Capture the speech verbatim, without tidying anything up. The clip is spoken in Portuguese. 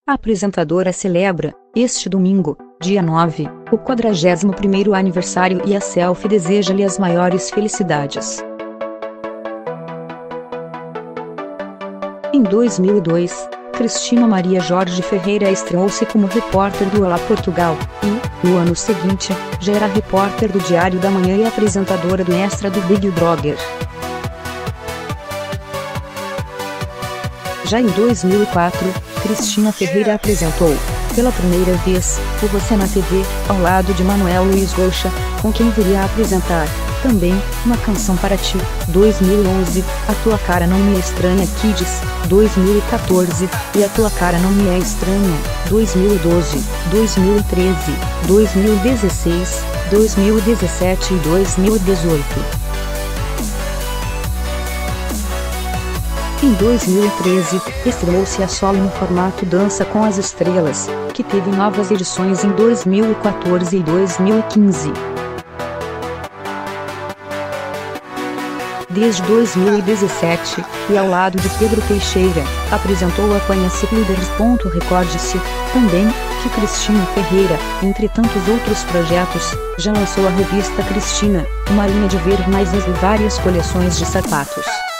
A apresentadora celebra, este domingo, dia nove, o quadragésimo primeiro aniversário e a selfie deseja-lhe as maiores felicidades. Em dois mil e dois, Cristina Maria Jorge Ferreira estreou-se como repórter do Olá Portugal, e, no ano seguinte, já era repórter do Diário da Manhã e apresentadora do Extra do Big Brother. Já em dois mil e quatro, Cristina Ferreira apresentou, pela primeira vez, o Você na T V, ao lado de Manuel Luiz Rocha, com quem viria a apresentar, também, Uma Canção para Ti, dois mil e onze, A Tua Cara Não Me É Estranha Kids, dois mil e quatorze, e A Tua Cara Não Me É Estranha, dois mil e doze, dois mil e treze, dois mil e dezesseis, dois mil e dezessete e dois mil e dezoito. Em dois mil e treze, estreou-se a solo no formato Dança com as Estrelas, que teve novas edições em dois mil e quatorze e dois mil e quinze. Desde dois mil e dezessete, e ao lado de Pedro Teixeira, apresentou a Conhece Líderes. Recorde-se, também, que Cristina Ferreira, entre tantos outros projetos, já lançou a revista Cristina, uma linha de ver mais e várias coleções de sapatos.